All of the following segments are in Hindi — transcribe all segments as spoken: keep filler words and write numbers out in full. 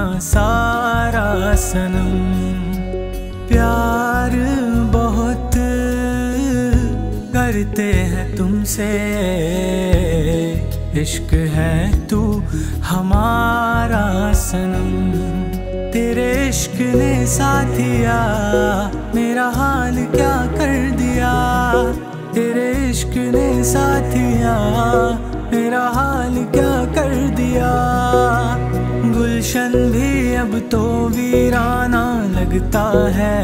सारा सनम। प्यार बहुत करते हैं तुमसे, इश्क है तू हमारा सनम। तेरे इश्क ने साथिया मेरा हाल क्या कर दिया, तेरे इश्क ने साथिया मेरा हाल क्या कर दिया। गुलशन भी अब तो वीराना लगता है,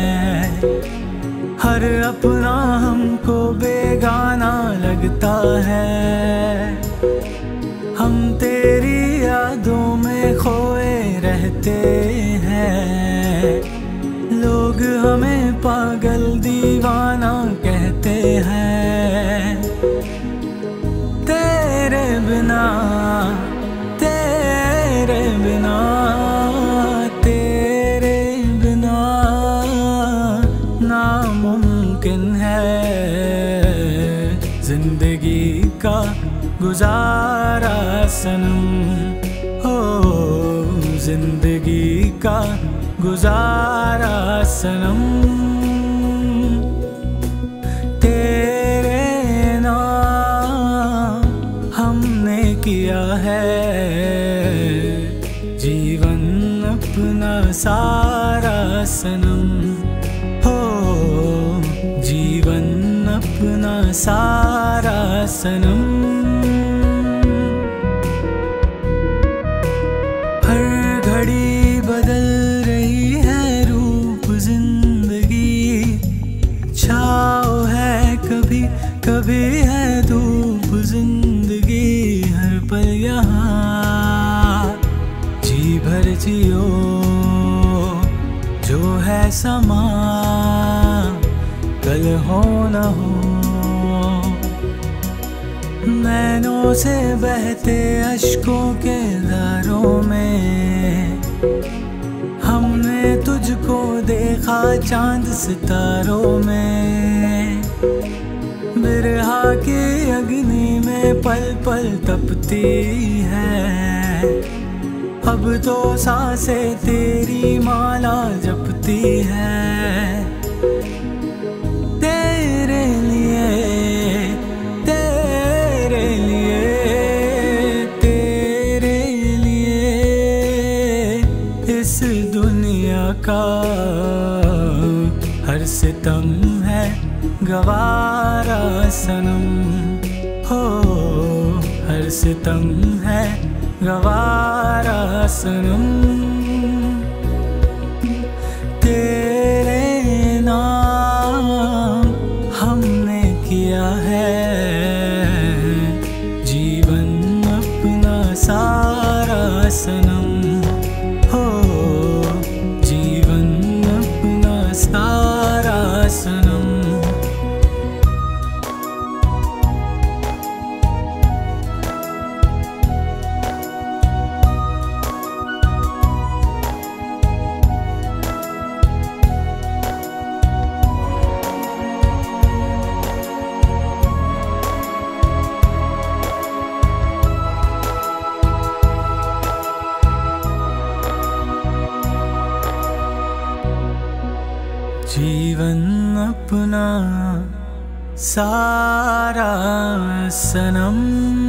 हर अपना हमको बेगाना लगता है। हम तेरी यादों में खोए रहते हैं, लोग हमें पागल दीवाना कहते हैं। तेरे बिना तेरे बिना तेरे बिना नामुमकिन है जिंदगी का गुजारा सनम। हो जिंदगी का गुजारा सनम। तेरे नाम हमने किया है जीवन अपना सारा सनम। हो जीवन अपना सारा सनम। हर घड़ी बदल रही है रूप जिंदगी, छाँव है कभी कभी है धूप जिंदगी। हर पल यहाँ जी भर जियो जो है समा, कल हो न हो। नैनों से बहते अश्कों के धारों में हमने तुझको देखा चांद सितारों में। बिरहा की अग्नि में पल पल तपती है, अब तो सांसें तेरी माला जपती है। तेरे लिए तेरे लिए तेरे लिए इस दुनिया का हर सितम है गवारा सनम। हो हर सितम है गवारा सनम। तेरे नाम हमने किया है जीवन अपना सारा सनम। हो जीवन अपना सारा सनम। जीवन अपना सारा सनम।